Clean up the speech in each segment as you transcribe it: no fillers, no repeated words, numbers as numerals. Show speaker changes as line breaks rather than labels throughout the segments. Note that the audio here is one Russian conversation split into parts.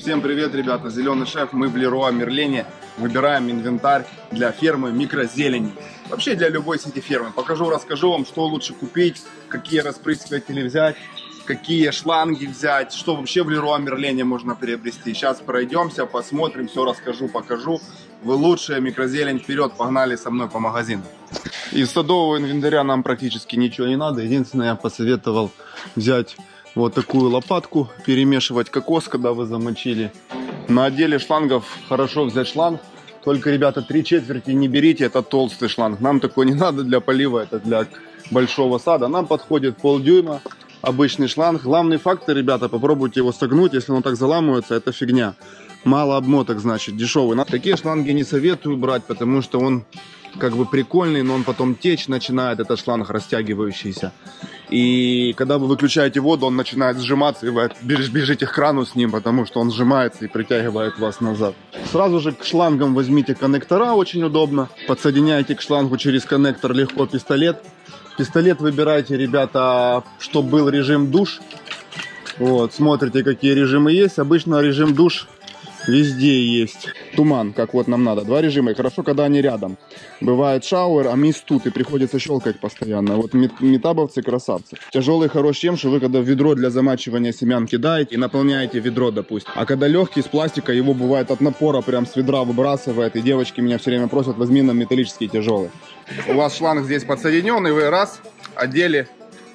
Всем привет, ребята, Зеленый Шеф, мы в Леруа Мерлене выбираем инвентарь для фермы микрозелени. Вообще для любой сети фермы. Покажу, расскажу вам, что лучше купить, какие распрыскиватели взять, какие шланги взять, что вообще в Леруа Мерлене можно приобрести. Сейчас пройдемся, посмотрим, все расскажу, покажу. Вы лучшие, микрозелень, вперед, погнали со мной по магазину. Из садового инвентаря нам практически ничего не надо. Единственное, я посоветовал взять вот такую лопатку, перемешивать кокос, когда вы замочили. На отделе шлангов хорошо взять шланг. Только, ребята, 3/4 не берите, это толстый шланг. Нам такой не надо для полива, это для большого сада. Нам подходит полдюйма, обычный шланг. Главный фактор, ребята, попробуйте его согнуть. Если он так заламывается, это фигня. Мало обмоток, значит, дешевый. Такие шланги не советую брать, потому что он как бы прикольный, но он потом течь начинает, этот шланг растягивающийся. И когда вы выключаете воду, он начинает сжиматься, и вы бежите к крану с ним, потому что он сжимается и притягивает вас назад. Сразу же к шлангам возьмите коннектора, очень удобно. Подсоединяйте к шлангу через коннектор легко пистолет. Пистолет выбирайте, ребята, чтобы был режим душ. Вот, смотрите, какие режимы есть. Обычно режим душ везде есть. Туман, как вот нам надо. Два режима. И хорошо, когда они рядом. Бывает шауэр, а мисс тут, и приходится щелкать постоянно. Вот метабовцы красавцы. Тяжелый хорош тем, что вы когда в ведро для замачивания семян кидаете и наполняете ведро, допустим. А когда легкий из пластика, его бывает от напора прям с ведра выбрасывает. И девочки меня все время просят, возьми нам металлический тяжелый. У вас шланг здесь подсоединен, и вы раз одели.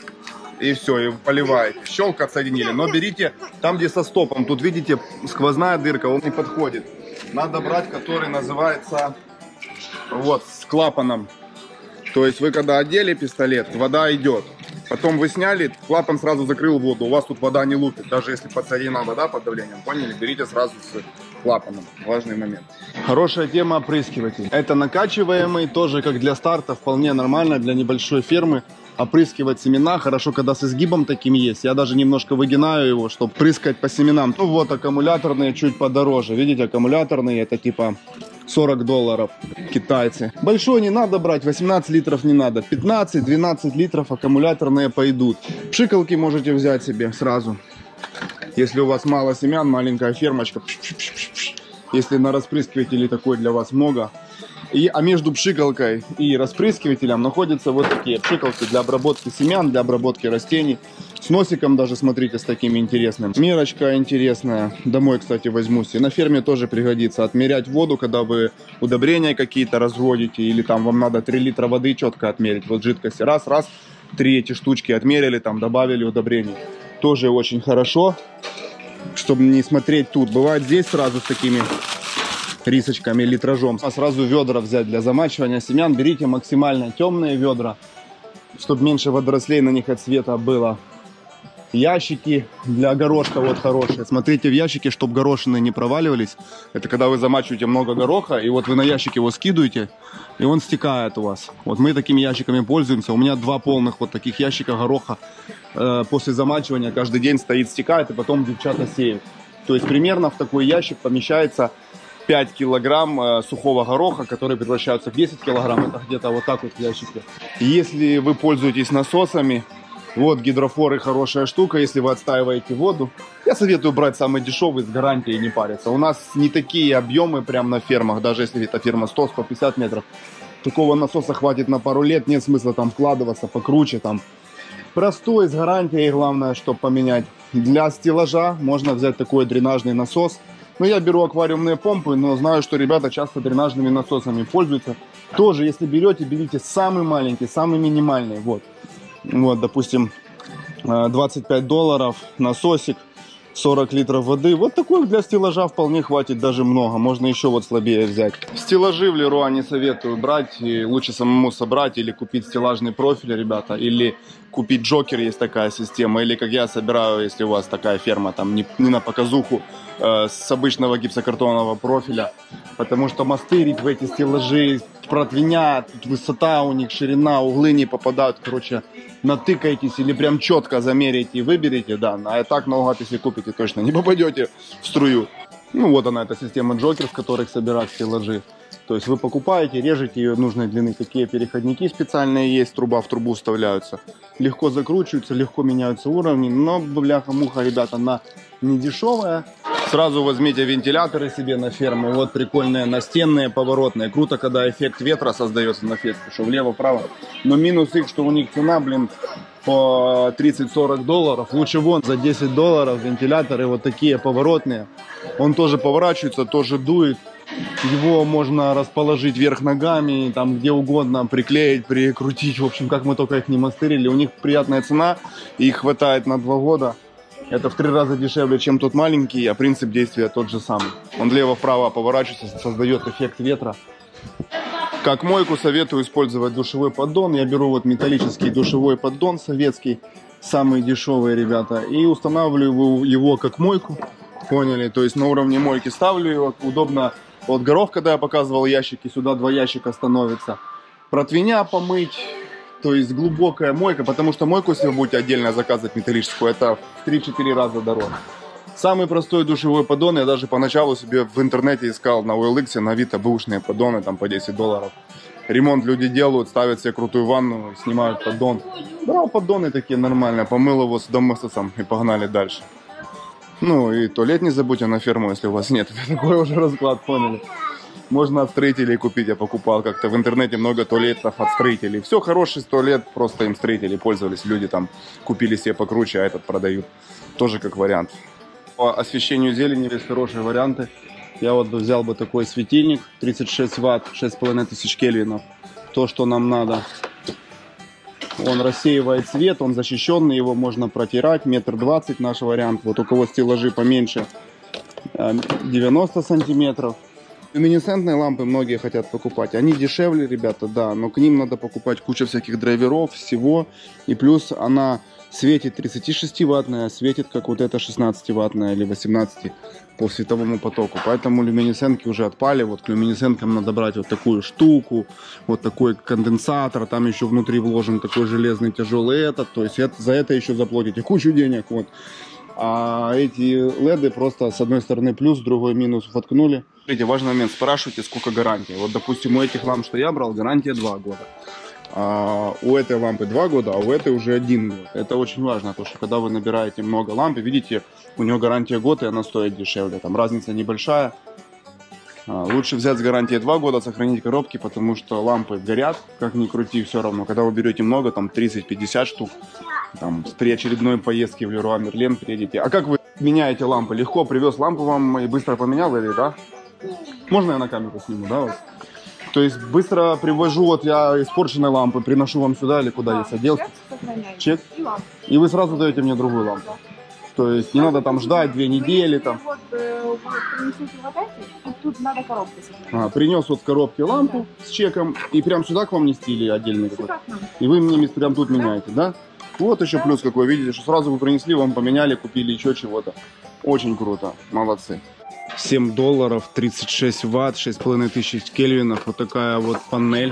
И все, и поливаете. Щелк отсоединили. Но берите там, где со стопом. Тут, видите, сквозная дырка, он не подходит. Надо брать, который называется вот, с клапаном. То есть вы когда одели пистолет, вода идет. Потом вы сняли, клапан сразу закрыл воду. У вас тут вода не лупит. Даже если подсоединена вода под давлением, поняли? Берите сразу с клапаном. Важный момент. Хорошая тема опрыскиватель. Это накачиваемый, тоже как для старта, вполне нормально для небольшой фермы. Опрыскивать семена хорошо, когда с изгибом таким есть. Я даже немножко выгинаю его, чтобы прыскать по семенам. Ну вот, аккумуляторные чуть подороже. Видите, аккумуляторные, это типа $40 китайцы. Большой не надо брать, 18 литров не надо. 15-12 литров аккумуляторные пойдут. Пшикалки можете взять себе сразу. Если у вас мало семян, маленькая фермочка. Если на распрыскивателе такой для вас много. А между пшикалкой и распрыскивателем находятся вот такие пшикалки для обработки семян, для обработки растений. С носиком даже, смотрите, с таким интересным. Мерочка интересная. Домой, кстати, возьмусь. И на ферме тоже пригодится. Отмерять воду, когда вы удобрения какие-то разводите. Или там вам надо 3 литра воды четко отмерить. Вот жидкости. Раз, 3 эти штучки отмерили, там добавили удобрений. Тоже очень хорошо. Чтобы не смотреть тут. Бывает здесь сразу с такими рисочками, литражом. А сразу ведра взять для замачивания семян. Берите максимально темные ведра, чтобы меньше водорослей на них от света было. Ящики для горошка вот хорошие. Смотрите в ящике, чтобы горошины не проваливались. Это когда вы замачиваете много гороха, и вот вы на ящик его скидываете, и он стекает у вас. Вот мы такими ящиками пользуемся. У меня 2 полных вот таких ящика гороха. После замачивания каждый день стоит, стекает, и потом девчата сеют. То есть примерно в такой ящик помещается 5 килограмм сухого гороха, который превращается в 10 килограмм. Это где-то вот так вот в ящике. Если вы пользуетесь насосами, вот гидрофоры хорошая штука, если вы отстаиваете воду. Я советую брать самый дешевый с гарантией, не париться. У нас не такие объемы прям на фермах, даже если это ферма 100-150 метров. Такого насоса хватит на пару лет, нет смысла там вкладываться покруче. Там. Простой, с гарантией, главное, чтобы поменять. Для стеллажа можно взять такой дренажный насос. Ну, я беру аквариумные помпы, но знаю, что ребята часто дренажными насосами пользуются. Тоже, если берете, берите самый маленький, самый минимальный. Вот, допустим, $25 насосик, 40 литров воды. Вот такой для стеллажа вполне хватит, даже много. Можно еще вот слабее взять. Стеллажи в Леруа не советую брать. И лучше самому собрать или купить стеллажный профиль, ребята. Или купить Джокер, есть такая система. Или как я собираю, если у вас такая ферма, там не на показуху, с обычного гипсокартонного профиля. Потому что мастырить в эти стеллажи продлинят, высота у них, ширина, углы не попадают. Короче, натыкаетесь или прям четко замерите и выберете, да. А так наугад, если купите, точно не попадете в струю. Ну вот она, эта система Джокер, с которых собирать стеллажи. То есть вы покупаете, режете ее нужной длины, какие переходники специальные есть, труба в трубу вставляются. Легко закручиваются, легко меняются уровни, но бляха-муха, ребята, она не дешевая. Сразу возьмите вентиляторы себе на ферму, вот прикольные настенные, поворотные. Круто, когда эффект ветра создается на ферме, что влево-вправо. Но минус их, что у них цена, блин, по 30-40 долларов. Лучше вон за 10 долларов вентиляторы вот такие поворотные. Он тоже поворачивается, тоже дует. Его можно расположить вверх ногами, там где угодно, приклеить, прикрутить. В общем, как мы только их не мастерили. У них приятная цена, их хватает на 2 года. Это в 3 раза дешевле, чем тот маленький, а принцип действия тот же самый. Он влево-вправо поворачивается, создает эффект ветра. Как мойку советую использовать душевой поддон. Я беру вот металлический душевой поддон советский, самый дешевый, ребята, и устанавливаю его как мойку. Поняли? То есть на уровне мойки ставлю его, удобно. Вот горох, когда я показывал ящики, сюда 2 ящика становится. Противня помыть, то есть глубокая мойка, потому что мойку, если вы будете отдельно заказывать металлическую, это в 3-4 раза дороже. Самый простой душевой поддон, я даже поначалу себе в интернете искал на OLX, на Авито бэушные поддоны, там по 10 долларов. Ремонт люди делают, ставят себе крутую ванну, снимают поддон. Брал поддоны такие нормальные, помыл его с доместосом и погнали дальше. Ну и туалет не забудьте на ферму, если у вас нет. Такой уже расклад, поняли. Можно от строителей купить, я покупал как-то в интернете много туалетов от строителей. Все, хороший туалет, просто им строители пользовались. Люди там купили себе покруче, а этот продают. Тоже как вариант. По освещению зелени есть хорошие варианты. Я вот взял бы такой светильник, 36 ватт, 6500 кельвинов. То, что нам надо. Он рассеивает свет, он защищенный, его можно протирать. 1,20 м наш вариант. Вот у кого стеллажи поменьше, 90 сантиметров. Люминесцентные лампы многие хотят покупать. Они дешевле, ребята, да, но к ним надо покупать кучу всяких драйверов, всего. И плюс она светит 36-ваттная, светит как вот эта 16-ваттная или 18 по световому потоку. Поэтому люминесцентки уже отпали. Вот к люминесценткам надо брать вот такую штуку, вот такой конденсатор. Там еще внутри вложен такой железный тяжелый этот. То есть за это еще заплатите кучу денег. Вот. А эти леды просто с одной стороны плюс, с другой минус воткнули. Смотрите, важный момент, спрашивайте, сколько гарантии. Вот, допустим, у этих ламп, что я брал, гарантия 2 года. А у этой лампы 2 года, а у этой уже 1 год. Это очень важно, потому что когда вы набираете много ламп, видите, у нее гарантия год, и она стоит дешевле. Там разница небольшая. Лучше взять с гарантией 2 года, сохранить коробки, потому что лампы горят, как ни крути, все равно. Когда вы берете много, там 30-50 штук, там, при очередной поездке в Леруа Мерлен приедете. А как вы меняете лампы? Легко привез лампу вам и быстро поменял или да? Можно я на камеру сниму, да? Вот? То есть быстро привожу, вот я испорченные лампы, приношу вам сюда или куда, если одел? Чек? И вы сразу даете мне другую лампу? То есть не надо там ждать 2 недели там.
Вот принесите вот эти, тут надо коробку собрать.
Принес вот в коробке лампу с чеком и прям сюда к вам нести или отдельный какой-то? И вы мне прям тут меняете, да? Вот еще плюс какой, видите, что сразу вы принесли, вам поменяли, купили еще чего-то. Очень круто, молодцы. 7 долларов, 36 ватт, 6500 кельвинов. Вот такая вот панель.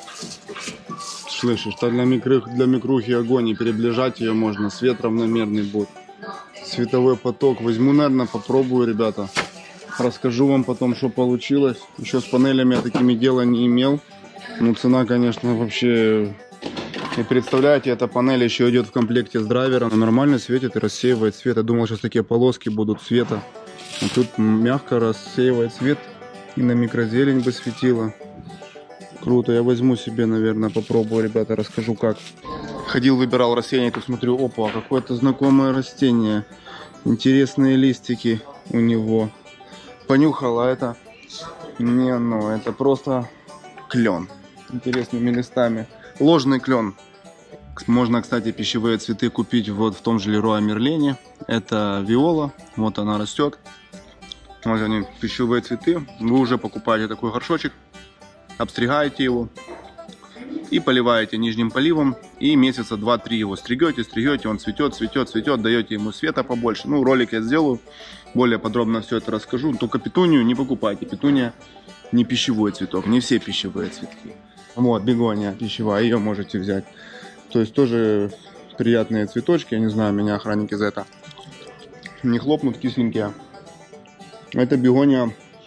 Слышишь, что для микрухи огонь, и переближать ее можно. Свет равномерный будет. Световой поток. Возьму, наверное, попробую, ребята. Расскажу вам потом, что получилось. Еще с панелями я такими дела не имел. Ну, цена, конечно, вообще... И представляете, эта панель еще идет в комплекте с драйвером. Она нормально светит и рассеивает свет. Я думал, сейчас такие полоски будут света. А тут мягко рассеивает свет. И на микрозелень бы светило. Круто. Я возьму себе, наверное, попробую, ребята, расскажу как. Ходил, выбирал растение, тут смотрю, опа, какое-то знакомое растение. Интересные листики у него. Понюхал, а это... Не, ну, это просто клен. Интересными листами. Ложный клен. Можно, кстати, пищевые цветы купить вот в том же Леруа Мерлене. Это виола. Вот она растет. Вот они, пищевые цветы. Вы уже покупаете такой горшочек. Обстригаете его. И поливаете нижним поливом. И месяца 2-3 его стригете. Он цветет, цветет, цветет. Даете ему света побольше. Ну, ролик я сделаю. Более подробно все это расскажу. Только петунию не покупайте. Петуния не пищевой цветок. Не все пищевые цветки. Вот, бегония пищевая, ее можете взять. То есть тоже приятные цветочки. Я не знаю, меня охранники за это не хлопнут, кисленькие. Это бегония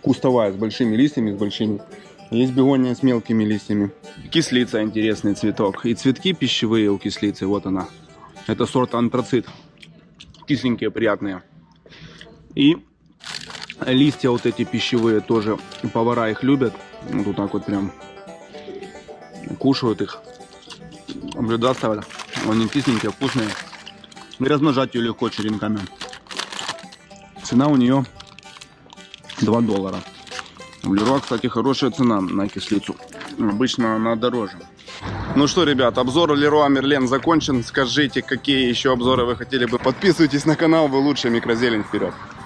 кустовая, с большими листьями, с большими. Есть бегония с мелкими листьями. Кислица, интересный цветок. И цветки пищевые у кислицы, вот она. Это сорт антрацит. Кисленькие, приятные. И листья вот эти пищевые тоже, повара их любят. Вот так вот прям кушают их. Блюда ставят. Они кисленькие, вкусные. И размножать ее легко черенками. Цена у нее $2. В Леруа, кстати, хорошая цена на кислицу. Обычно она дороже. Ну что, ребят, обзор Леруа Мерлен закончен. Скажите, какие еще обзоры вы хотели бы. Подписывайтесь на канал, вы лучшая микрозелень. Вперед!